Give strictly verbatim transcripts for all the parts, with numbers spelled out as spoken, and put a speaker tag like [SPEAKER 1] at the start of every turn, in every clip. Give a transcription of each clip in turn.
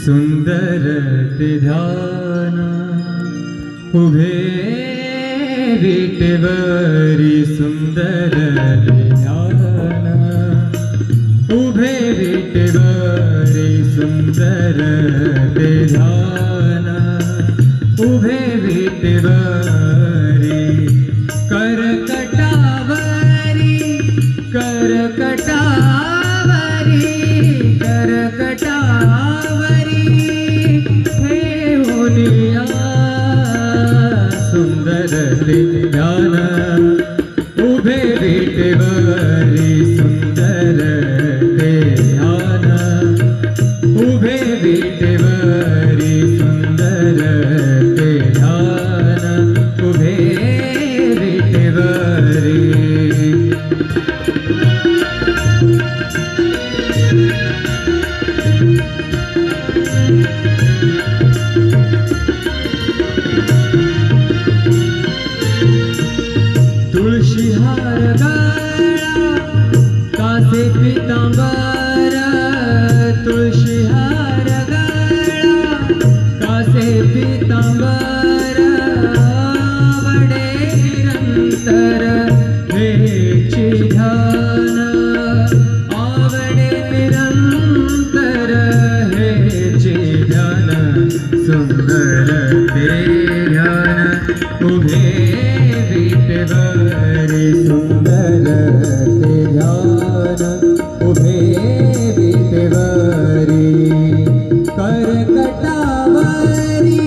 [SPEAKER 1] सुंदर ते ध्यान उभे विटेवरी सुंदर ते ध्यान उभे विटेवरी सुंदर ते ध्यान उभे विटेवरी करकटावरी करकटावरी करकटावरी ठेवूनिया सुंदर ते ध्यान उभे विटेवरी सुंदर ते ध्यान उभे विटेवरी सुंदर ते ध्यान उभे विटेवरी तुळशी हार गळा कासे पितांबर तुळशी हार गळा कासे पितांबर आवडे निरंतर हेची ध्यान आवडे निरंतर हेची ध्यान सुंदर ते ध्यान उभे विटेवरी सुंदर ते ध्यान उभे विटेवरी करकटावरी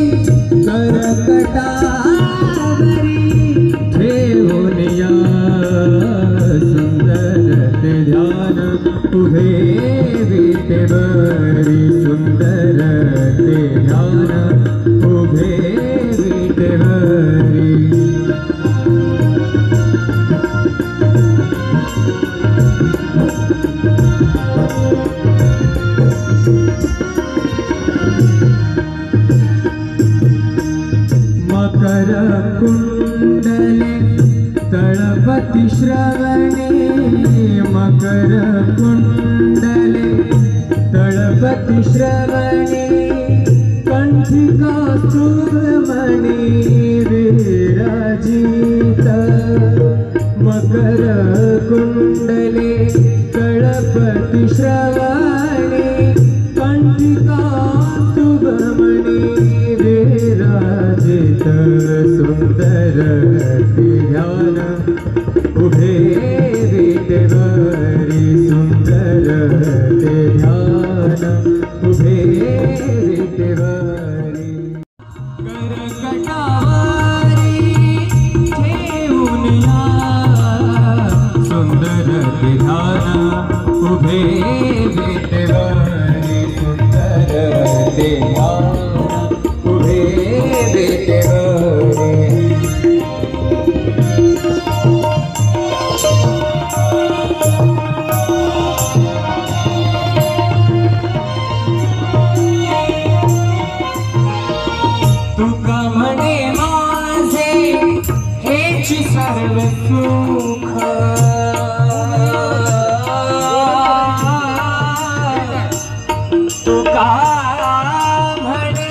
[SPEAKER 1] करकटावरी ठेवूनिया सुंदर ते ध्यान उभे विटेवरी सुंदर ते ध्यान उभे विटेवरी मकर कुंडले तळपति श्रवणे मकर कुंडले तळपति श्रवणे कंठिका सुमणि विराजित मकर कुंडले तळपति श्रवणे कंठिका सुमणि विराजित सुंदर ते ध्यान उभे विटेवरी सुंदर ते ध्यान उभे विटेवरी करकटावरी ठेवूनिया सुंदर ते ध्यान उभे विटेवरी सुंदर ते ध्यान उभे विटेवरी तुका म्हणे माझे हेची सर्व सुख तुका म्हणे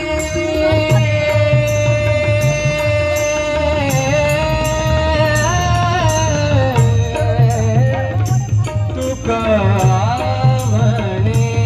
[SPEAKER 1] तुका म्हणे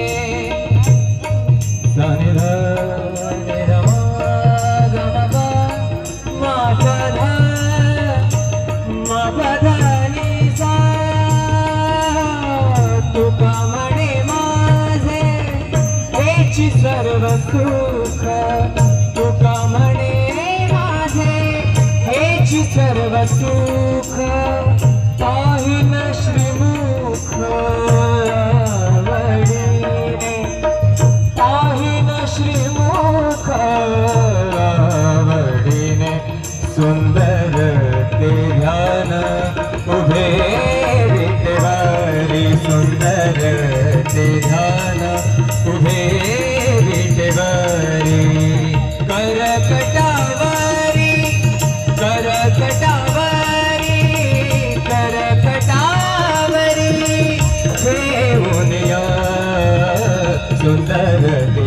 [SPEAKER 1] तुका म्हणे माझे हेची सर्व सुख तुका म्हणे माझे हेची सर्व सुख पाहिन श्रीमुख आवडीने पाहिन श्रीमुख आवडीने सुंदर ते ध्यान उभे विटेवरी सुंदर ते ध्यान उभे विटेवरी करकटावरी करकटावरी करकटावरी ठेवूनिया सुंदर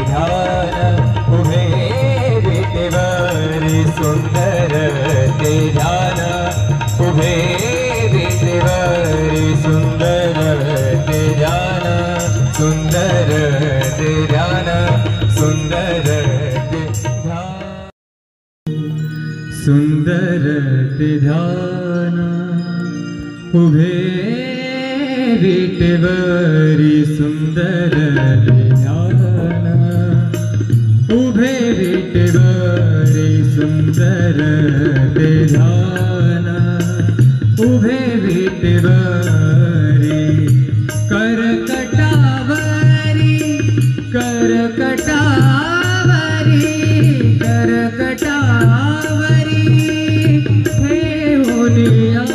[SPEAKER 1] सुंदर ते ध्यान सुंदर ते ध्यान सुंदर ते ध्यान उभे विटेवरी सुंदर ते ध्यान उभे विटेवरी सुंदर ते ध्यान उभे विटेवरी करकटावरी करकटावरी करकटावरी ठेवूनिया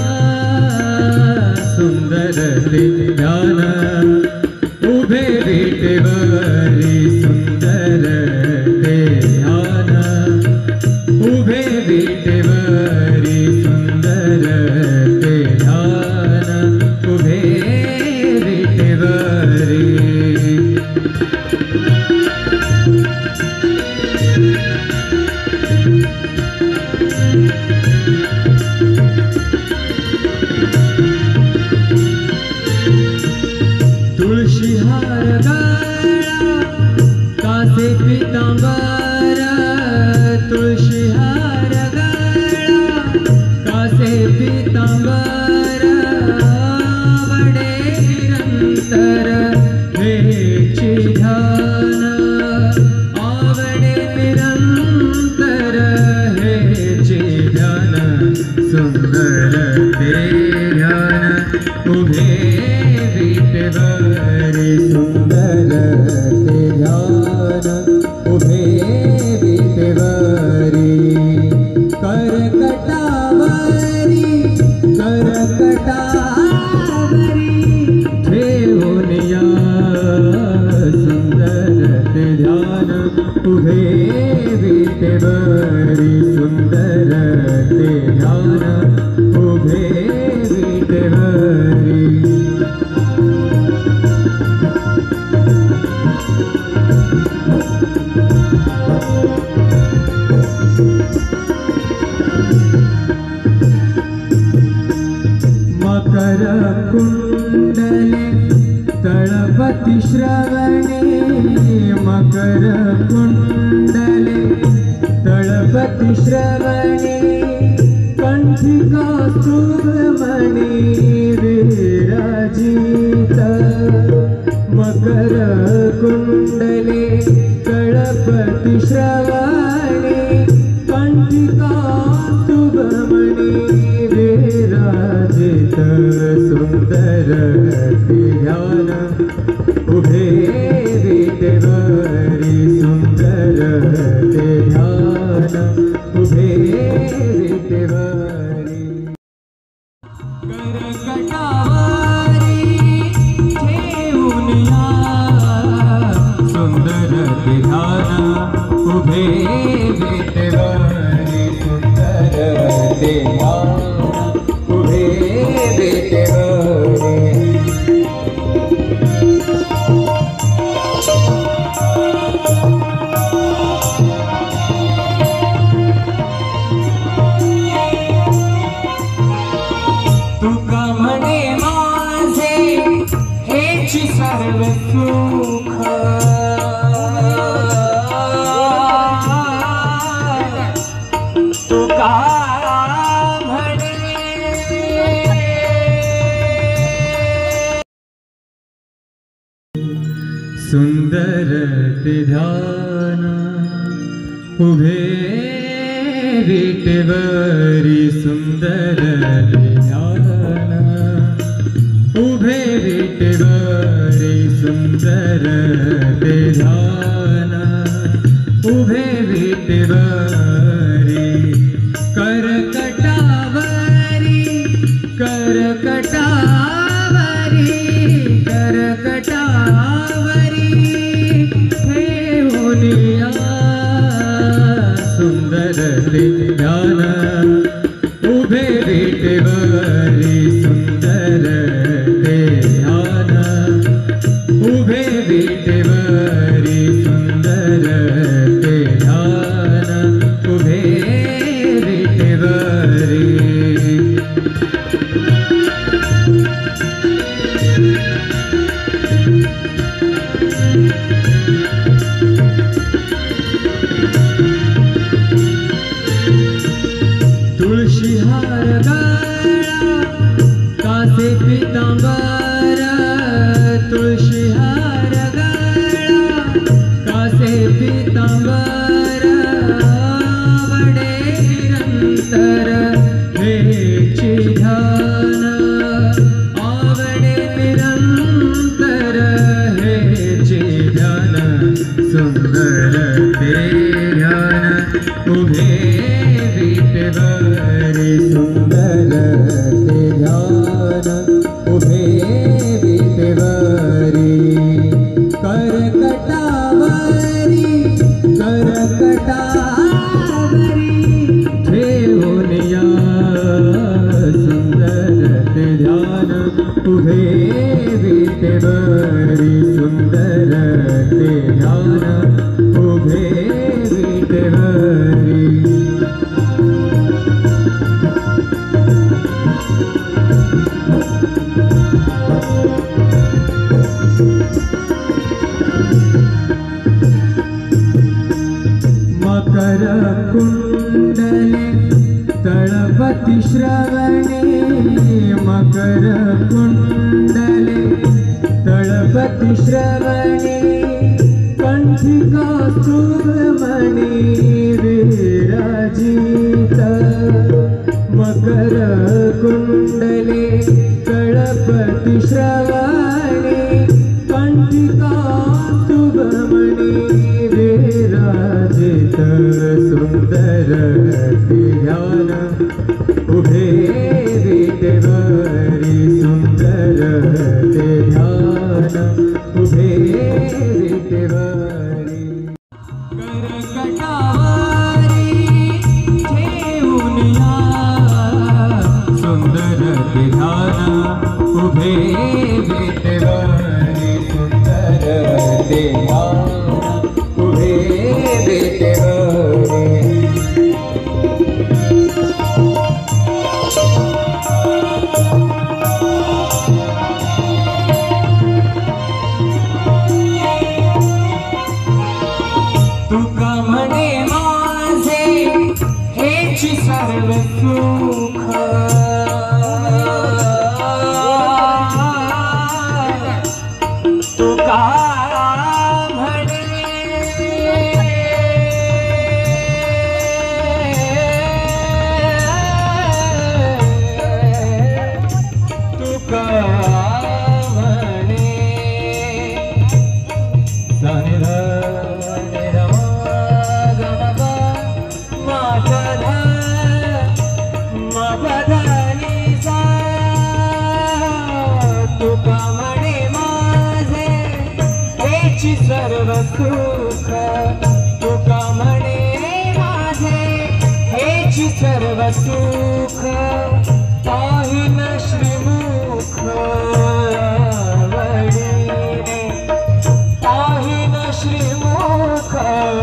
[SPEAKER 1] सुंदर ते ध्यान उभे विटेवरी सुंदर ते ध्यान उभे विटेवरी सुंदर ते ध्यान उभे विटेवरी तुळशी हार गळा कासे पितांबर तुळशी हार गळा कासे पितांबर आवडे निरंतर हेची ध्यान आवडे निरंतर हेची ध्यान सुंदर ते ध्यान उभे विटेवरी सुंदर ते ध्यान उभे विटेवरी करकटावरी करकटावरी ठेवूनिया सुंदर ते ध्यान उभे विटेवरी सुंदर ते ध्यान उभे विटेवरी मकर कुंडले तळपति श्रवणे मकर कुंडले तळपति श्रवणे कंठिका सुब्रमणि विराजित मकर कुंडले तळपति श्रवणे कंठिका सुब्रमणि विराजित सुंदर ते ध्यान उभे विटेवरी सुंदर ते ध्यान उभे विटेवरी करकटावरी ठेवूनिया सुंदर ते ध्यान उभे विटेवरी सुंदर ते ध्यान उभे विटेवरी तुका म्हणे माझे हेची सर्व सुख तुका म्हणे सुंदर ते ध्यान उभे विटेवरी सुंदर ते ध्यान उभे विटेवरी सुंदर ते ध्यान उभे विटेवरी करकटावरी करकटावरी करकटावरी ठेवूनिया सुंदर ते ध्यान उभे विटेवरी सुंदर ते ध्यान उभे विटेवरी पीतांबर आवडे निरंतर हेची ध्यान आवडे निरंतर हेची ध्यान सुंदर ते ध्यान उभे विटेवरी सुंदर ते ध्यान उभे विटेवरी करकटावरी करकटावरी ठेवून या सुंदर ते ध्यान उभे विटेवरी सुंदर ते ध्यान उभे विटेवरी मकर कुंडले तळपति श्रवणे मकर कुंडले तळपति श्रवणे कंठिका सुब्रमणि विराजित मकर कुंडले तळपति श्रवणे कंठिका सुब्रमणि विराजित सुंदर ध्यान उभे विटेवरी सुंदर ध्यान उभे विटेवरी करकटावरी ठेवून या सुंदर ध्यान उभे विटेवरी सुंदर ध्यान उभे विटेवरी तुका म्हणे माझे हेची सर्व सुख तुका म्हणे तुका म्हणे सर्व सुख तुका म्हणे माझे हेची सर्व सुख पाहिन श्रीमुख आवडीने पाहिन श्रीमुख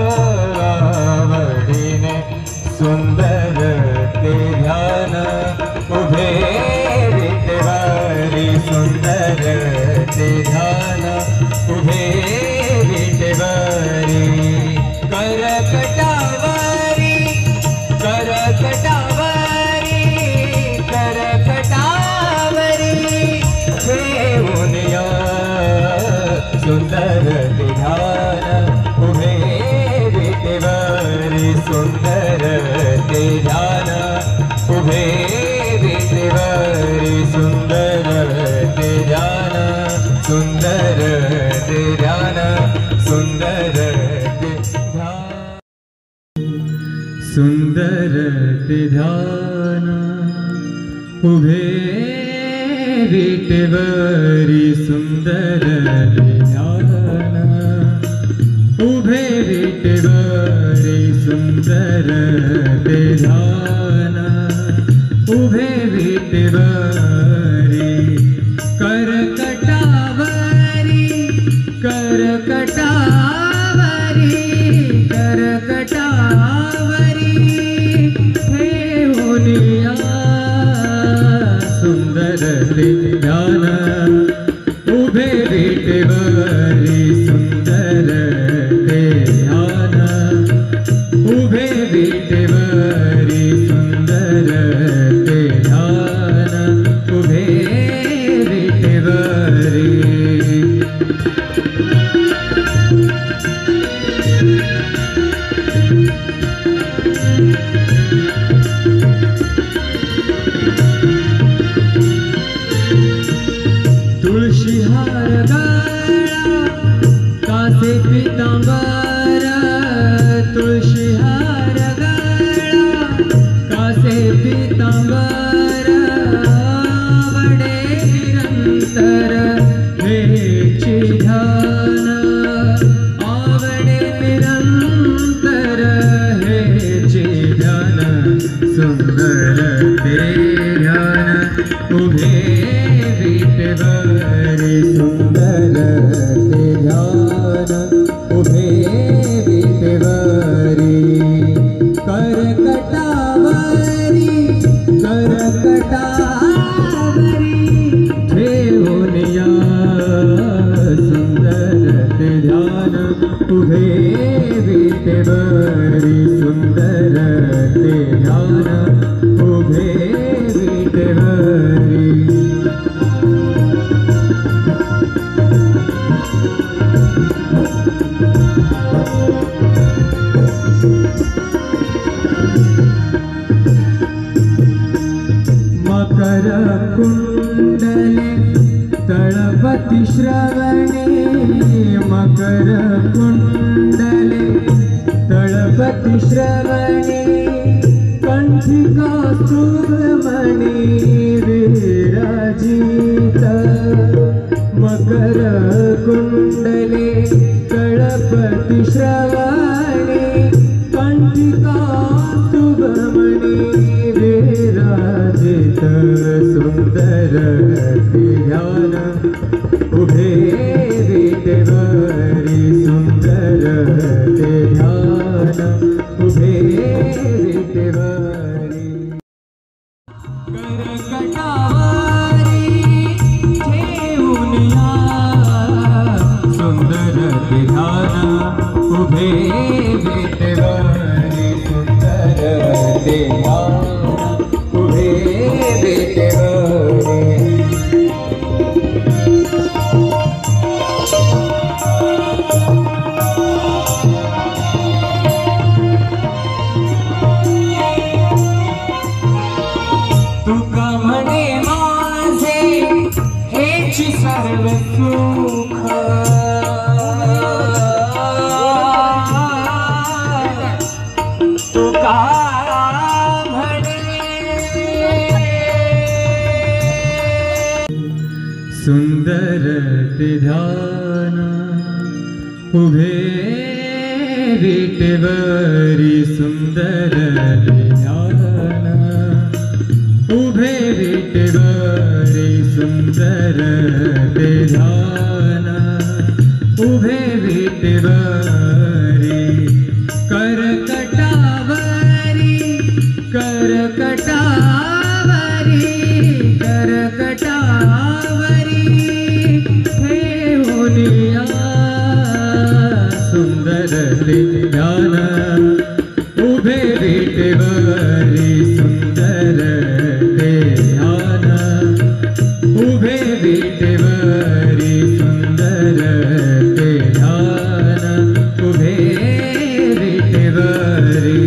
[SPEAKER 1] आवडीने सुंदर ते ध्यान उभे विटेवरी सुंदर ते ध्यान उभे विटेवरी करकटावरी करकटावरी करकटावरी ठेवून या सुंदर ध्यान उभे विटेवरी सुंदर ते ध्यान उभे विटेवरी सुंदर ते ध्यान सुंदर ते ध्यान सुंदर ते ध्यान सुंदर ते ध्यान उभे विटेवरी सुंदर ते ध्यान उभे विटेवरी सुंदर ते ध्यान उभे विटेवरी करकटावरी करकटावरी करकटावरी ठेवून या सुंदर ते ध्यान उभे विटेवरी सुंदर ते ध्यान उभे विटेवरी पीतांबर तुळशी हार गळा कासे पीतांबर आवडे निरंतर हेची ध्यान आवडे निरंतर हेची ध्यान सुंदर ते ध्यान उभे विटेवरी सुंदर ते ध्यान उभे विटेवरी करकटावरी करकटावरी ठेवून या सुंदर ते ध्यान उभे विटेवरी सुंदर ते ध्यान उभे विटेवरी मकर कुंडले तळपति श्रवणे मकर कुंडले तळपति श्रवणे कंठी कौस्तुभमणि विराजित मकर कुंडले तळपति श्रवणे कंठी कौस्तुभमणि विराजित सुंदर ध्यान उभे विटेवरी सुंदर ध्यान उभे विटेवरी करकटावरी ठेवून या सुंदर ध्यान उभे विटेवरी सुंदर ध्यान उभे विटेवरी तुका म्हणे माझे हेची सर्व सुख तुका म्हणे सुंदर ते ध्यान उभे विटेवरी सुंदर ते ध्यान उभे विटेवरी सुंदर ते ध्यान उभे विटेवरी करकटावरी करकटावरी करकटावरी ठेवून या सुंदर ते ध्यान उभे विटेवरी सुंदर ते ध्यान उभे विटेवरी सुंदर ते ध्यान उभे विटेवरी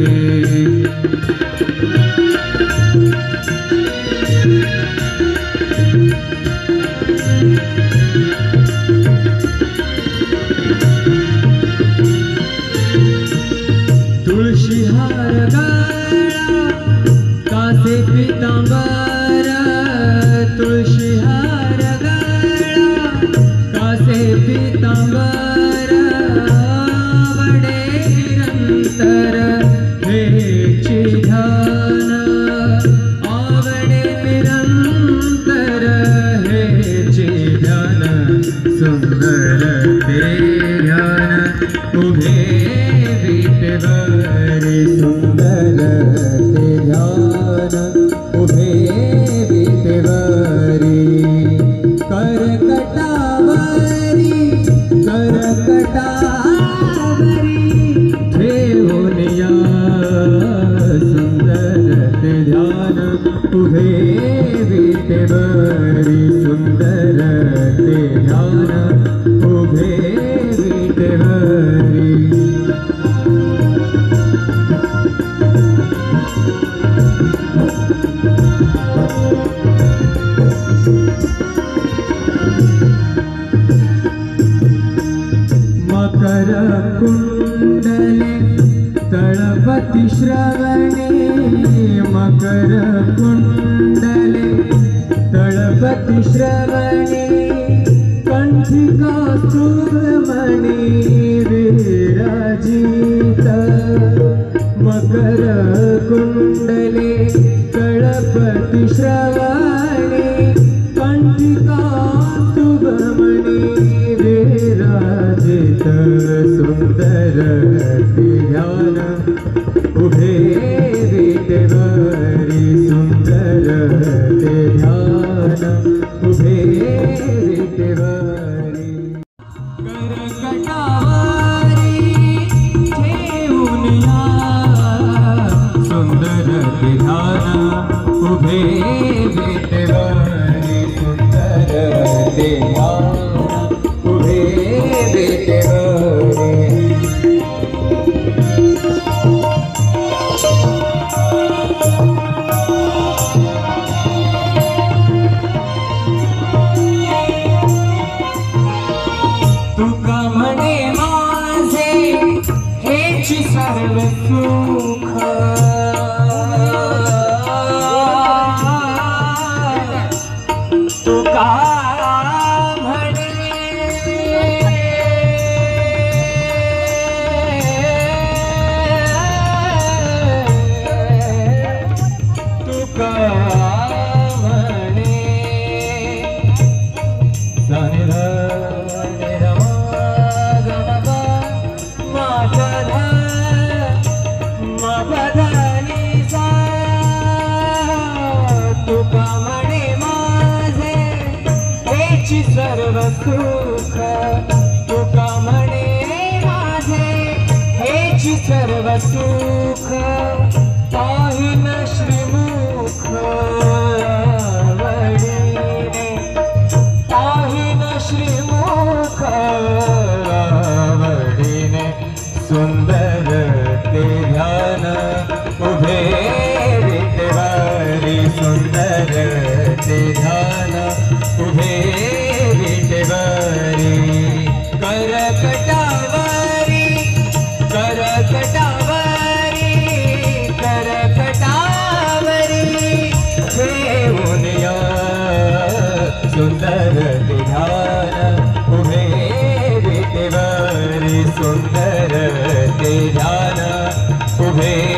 [SPEAKER 1] तुळशी हार गळा कासे पीतांबर तुळशी हार गळा कासे पीतांबर आवडे निरंतर हेची ध्यान आवडे निरंतर हेची ध्यान सुंदर ते ध्यान उभे विटेवरी सुंदर ते ध्यान उभे विटेवरी करकटावरी करकटावरी ठेवून या सुंदर ते ध्यान उभे विटेवरी सुंदर ते ध्यान उभे विटेवरी कुंडले तळपति श्रवणे मकर कुंडले तळपति श्रवणे कंठिका सुगमणि विराजित मकर कुंडले तळपति श्रवणे कंठिका सुगमणि विराजित सुंदर ध्यान उभे विटेवरी सुंदर ध्यान उभे विटेवरी करकटावरी ठेवून या सुंदर ध्यान उभे विटेवरी सुंदर ध्यान उभे विटेवरी तुका म्हणे माझे हेची सर्व सुख तुका म्हणे तुका म्हणे सनिध तुका म्हणे माझे हेची सर्व सुख तुका म्हणे माझे हेची सर्व सुख पाहिन श्रीमुख वडिने पाहिन श्रीमुख वडिने सुंदर ते ध्यान उभे विटेवरी सुंदर ते ध्यान उभे विटेवरी करकटावरी करकटावरी करकटावरी ठेवून या सुंदर ते ध्यान उभे विटेवरी सुंदर ते ध्यान उभे